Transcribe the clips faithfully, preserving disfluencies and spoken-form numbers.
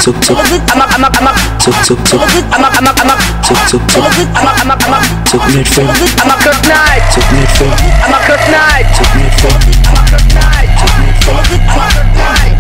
tuk tuk. I'm a I'm a I'm a tuk tuk tuk. I'm a I'm a I'm a tuk tuk tuk. I'm a I'm a I'm a tuk mit film. I'm a cook night. Tuk mit film. I'm a cook night. Tuk mit film. I'm a cook night. Tuk mit film. I'm a cook night.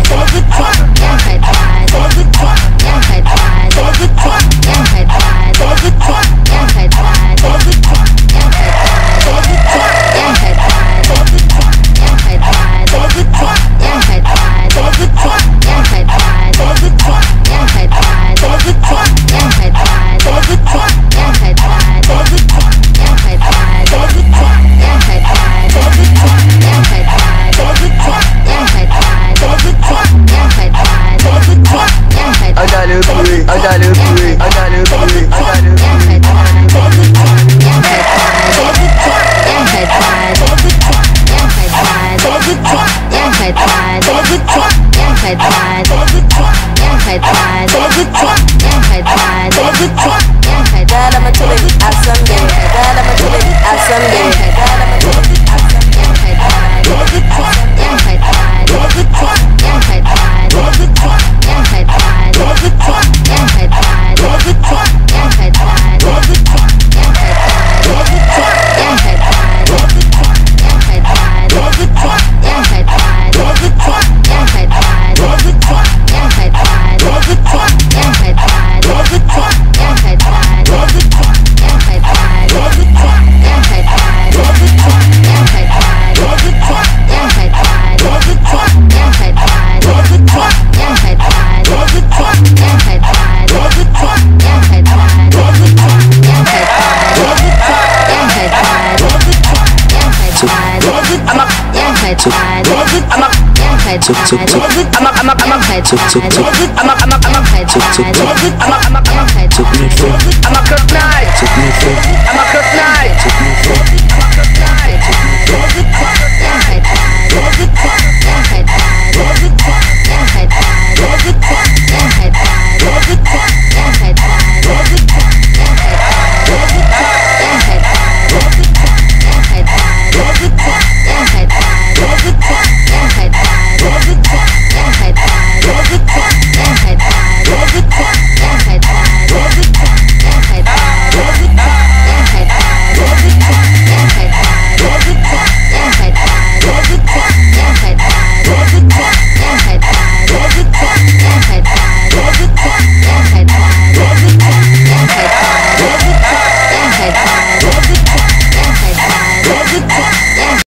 Tuk tuk tuk. I'm a I'm a I'm a tuk tuk tuk. I'm a I'm a I'm a tuk tuk tuk. I'm a I'm a I'm a tuk mit film. I'm a cook night. Tuk mit film. I'm a cook night. Tuk mit film.